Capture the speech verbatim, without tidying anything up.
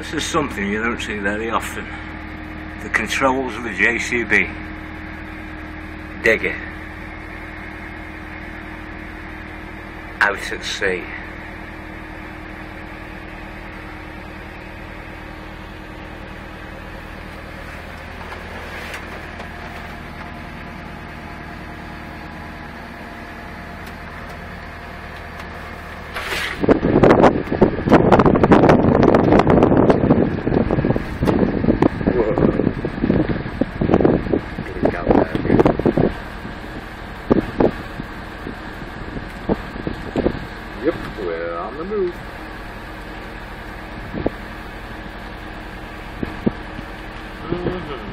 This is something you don't see very often. The controls of a J C B digger out at sea. Yep, we're on the move. Mm-hmm.